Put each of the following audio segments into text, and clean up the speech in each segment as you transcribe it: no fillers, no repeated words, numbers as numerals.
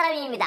바람입니다.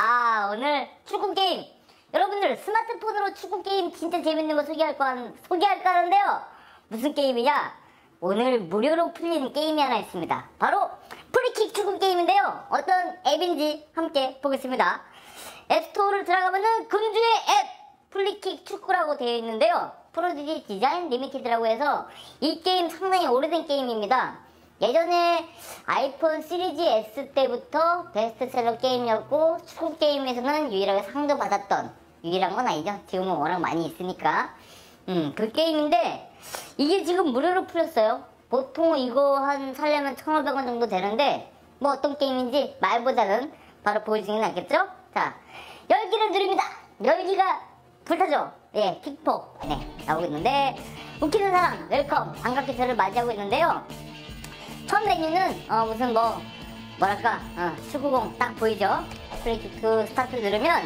오늘 축구 게임. 여러분들 스마트폰으로 축구 게임 진짜 재밌는 거 소개할까 하는데요. 무슨 게임이냐? 오늘 무료로 풀리는 게임이 하나 있습니다. 바로 프리킥 축구 게임인데요. 어떤 앱인지 함께 보겠습니다. 앱스토어를 들어가면은 금주의 앱 프리킥 축구라고 되어 있는데요. 프로듀지 디자인 리미티드라고 해서 이 게임 상당히 오래된 게임입니다. 예전에 아이폰 시리즈 S 때부터 베스트셀러 게임이었고 축구 게임에서는 유일하게 상도 받았던, 유일한 건 아니죠. 지금은 워낙 많이 있으니까. 그 게임인데 이게 지금 무료로 풀렸어요. 보통 이거 살려면 1,500원 정도 되는데 뭐 어떤 게임인지 말보다는 바로 보여주긴 않겠죠? 자, 열기를 누릅니다. 열기가 불타죠. 예, 킥폭. 네, 나오고 있는데 웃기는 사람 웰컴 반갑게 저를 맞이하고 있는데요. 처음 메뉴는 무슨 뭐랄까 축구공 딱 보이죠? 프리킥 스타트 누르면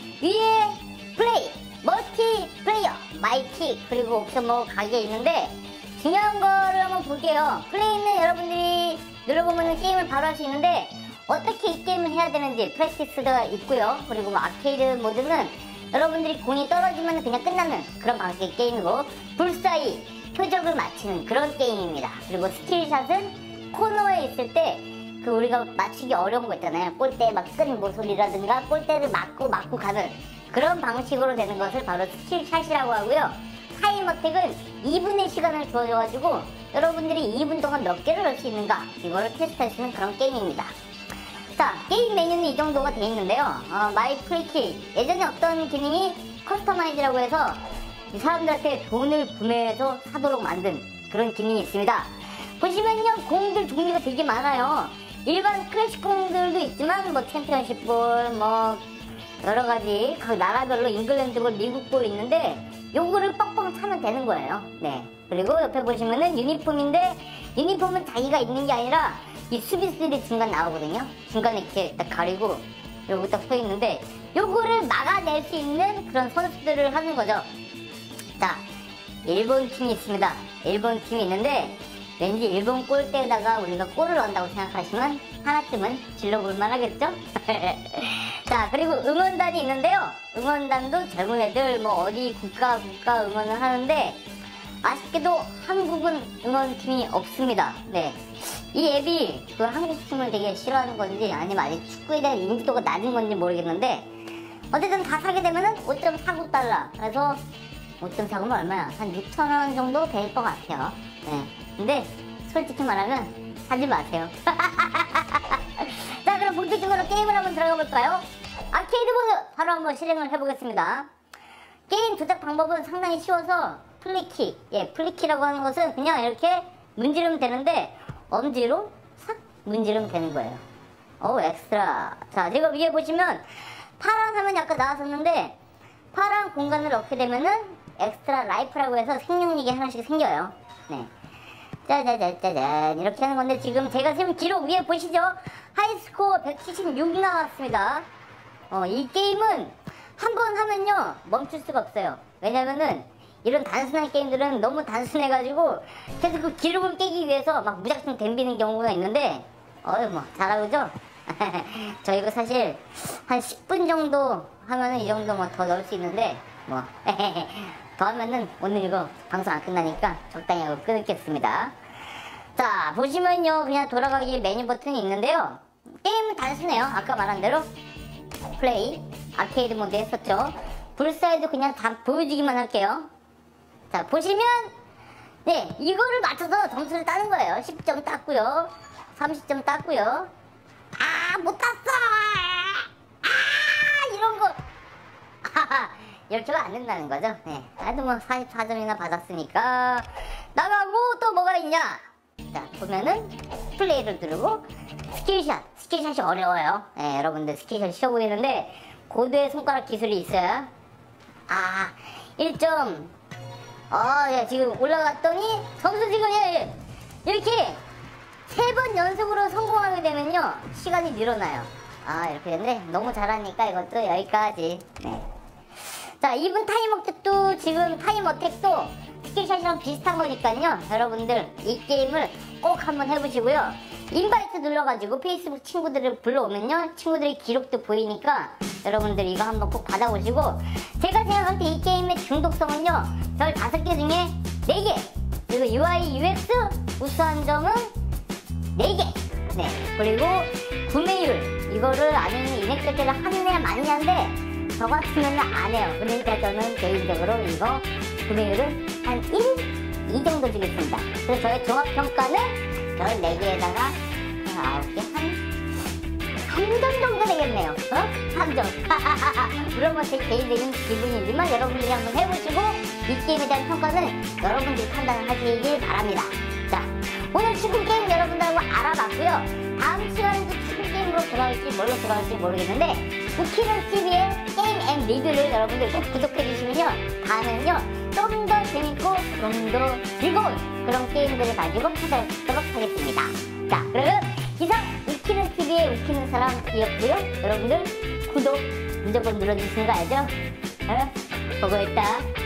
위에 플레이, 멀티플레이어, 마이킥, 그리고 옵션 각이 있는데 중요한 거를 한번 볼게요. 플레이는 여러분들이 눌러보면 게임을 바로 할 수 있는데 어떻게 이 게임을 해야 되는지 프랙티스가 있고요. 그리고 아케이드 모드는 여러분들이 공이 떨어지면 그냥 끝나는 그런 방식의 게임이고, 불사이 표적을 맞히는 그런 게임입니다. 그리고 스킬샷은 코너에 있을 때 우리가 맞추기 어려운 거 있잖아요. 골대 끈 모서리라든가 골대를 맞고 가는 그런 방식으로 되는 것을 바로 스킬샷이라고 하고요. 타임어택은 2분의 시간을 주어져가지고 여러분들이 2분 동안 몇 개를 넣을 수 있는가 이거를 테스트할 수 있는 그런 게임입니다. 자, 게임 메뉴는 이 정도가 되어 있는데요. 마이 프리킥, 예전에 없던 기능이 커스터마이즈라고 해서 이 사람들한테 돈을 구매해서 사도록 만든 그런 기능이 있습니다. 보시면요, 공들 종류가 되게 많아요. 일반 클래식 공들도 있지만 챔피언십 볼, 여러가지 각 나라별로 잉글랜드볼, 미국볼 있는데 요거를 뻥뻥 차면 되는 거예요. 네. 그리고 옆에 보시면은 유니폼인데 유니폼은 자기가 입는 게 아니라 이 수비수들이 중간 나오거든요. 중간에 이렇게 딱 가리고 여기 딱 서 있는데 요거를 막아낼 수 있는 그런 선수들을 하는 거죠. 자, 일본 팀이 있습니다. 일본 팀이 있는데 왠지 일본 골대에다가 우리가 골을 넣는다고 생각하시면 하나쯤은 질러볼만 하겠죠? 자, 그리고 응원단이 있는데요. 응원단도 젊은 애들 어디 국가 응원을 하는데 아쉽게도 한국은 응원팀이 없습니다. 네. 이 앱이 한국팀을 되게 싫어하는 건지 아니면 아직 축구에 대한 인지도가 낮은 건지 모르겠는데 어쨌든 다 사게 되면은 5.49달러. 그래서 5.49면 얼마야? 한 6,000원 정도 될 것 같아요. 네. 근데 솔직히 말하면 사지 마세요. 자, 그럼 본격적으로 게임을 한번 들어가 볼까요? 아케이드 모드 바로 한번 실행을 해보겠습니다. 게임 조작 방법은 상당히 쉬워서 플리킥, 플리킥이라고 하는 것은 그냥 이렇게 문지르면 되는데 엄지로 싹 문지르면 되는 거예요. 엑스트라. 자, 지금 위에 보시면 파란 화면이 아까 나왔었는데 파란 공간을 넣게 되면은 엑스트라 라이프라고 해서 생명력이 하나씩 생겨요. 네. 짜자자자잔 이렇게 하는 건데 지금 제가 지금 기록 위에 보시죠? 하이스코어 176이 나왔습니다. 이 게임은 한 번 하면요 멈출 수가 없어요. 왜냐면은 이런 단순한 게임들은 너무 단순해가지고 계속 그 기록을 깨기 위해서 무작정 덤비는 경우가 있는데 잘하고죠? 저 이거 사실 한 10분 정도 하면은 이 정도 더 넣을 수 있는데 더 하면은 오늘 이거 방송 안 끝나니까 적당히 하고 끊겠습니다. 자, 보시면요 그냥 돌아가기 메뉴 버튼이 있는데요. 게임은 단순해요. 아까 말한 대로 플레이, 아케이드 모드 했었죠. 불사이드 그냥 다 보여주기만 할게요. 자, 보시면 네, 이거를 맞춰서 점수를 따는 거예요. 10점 땄고요, 30점 땄고요. 못 땄어! 이런 거 이렇게가 안 된다는 거죠. 네, 나도 44점이나 받았으니까 나가고 또 뭐가 있냐? 자, 보면은 플레이를 누르고 스킬샷이 어려워요. 네, 여러분들 스킬샷 쉬워 보이는데 고도의 손가락 기술이 있어야 1점. 지금 올라갔더니 점수 지금 이렇게 3번 연속으로 성공하게 되면요 시간이 늘어나요. 이렇게 되는데 너무 잘하니까 이것도 여기까지. 네. 자, 2분 타임어택도 지금 스킬샷이랑 비슷한 거니까요. 여러분들 이 게임을 꼭 한번 해보시고요. 인바이트 눌러가지고 페이스북 친구들을 불러오면요, 친구들의 기록도 보이니까 여러분들 이거 한번 꼭 받아보시고, 제가 생각할 때 이 게임의 중독성은요, 별 5개 중에 4개, 그리고 UI, UX 우수한 점은 4개. 네, 그리고 구매율, 이거를 아니면 인액 결제를 하느냐 마느냐인데 저 같으면 안 해요. 그러니까 저는 개인적으로 이거 구매율은 한 1, 2 정도 주겠습니다. 그래서 저의 종합평가는 별 4개에다가 9개, 한 3점 정도 되겠네요. 어? 3점. 물론 뭐 제 개인적인 기분이지만 여러분들이 한번 해보시고 이 게임에 대한 평가는 여러분들이 판단을 하시길 바랍니다. 자, 오늘 축구 게임 여러분들하고 알아봤고요. 다음 시간에도 축구 게임으로 돌아올지 뭘로 돌아올지 모르겠는데, 우키는TV의 게임 앤 리뷰를 여러분들 꼭 구독해주시면요, 다음에는요 좀 더 재밌고 좀 더 즐거운 그런 게임들을 가지고 찾아뵙도록 하겠습니다. 자, 그러면 이상 우키는TV의 웃기는 사람이었고요. 여러분들 구독 무조건 눌러주시는 거 알죠? 보고 있다.